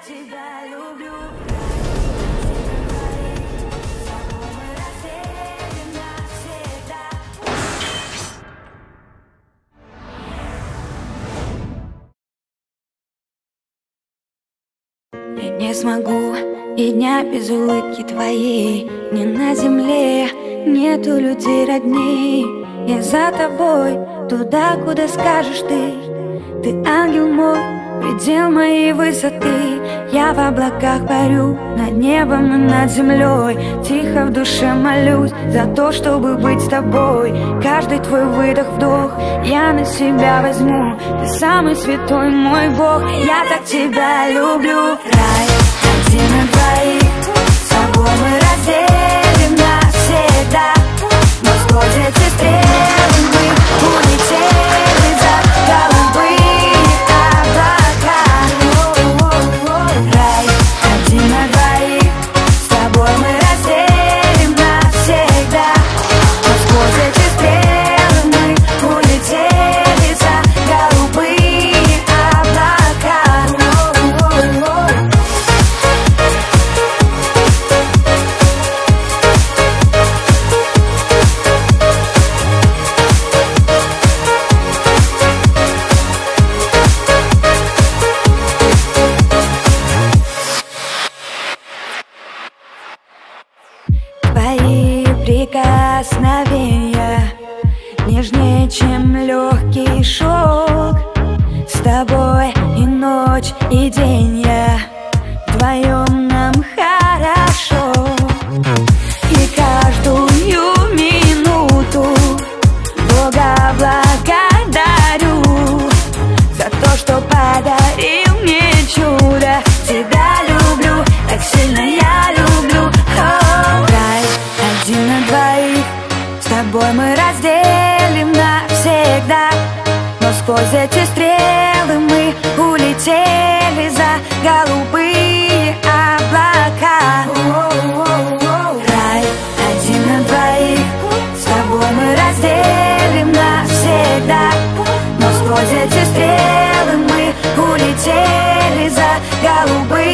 тебя люблю. Я не смогу и дня без улыбки твоей. Ни на земле нету людей родней. Я за тобой, туда, куда скажешь ты. Ты ангел мой, предел моей высоты. Я в облаках парю, над небом и над землей. Тихо в душе молюсь за то, чтобы быть с тобой. Каждый твой выдох-вдох я на себя возьму. Ты самый святой мой Бог, я так тебя люблю. Рай один на двоих, с тобой мы разделим навсегда. Но сквозь эти стрелы мы улетели за голубые облака. Рай один на двоих, с тобой мы разделим навсегда. Но сквозь эти стрелы мы улетели за голубые облака. Твои прикосновения нежнее, чем легкий шелк. С тобой и ночь, и день я, вдвоем нам хорошо. И каждую минуту Бога благодарю за то, что подарил мне чудо. Тебя люблю, так сильно я люблю. Рай один на двоих, с тобой мы разделим навсегда. Но сквозь эти стрелы мы улетели за голубые облака. Рай один на двоих, с тобой мы разделим навсегда. Но сквозь эти стрелы мы улетели за голубые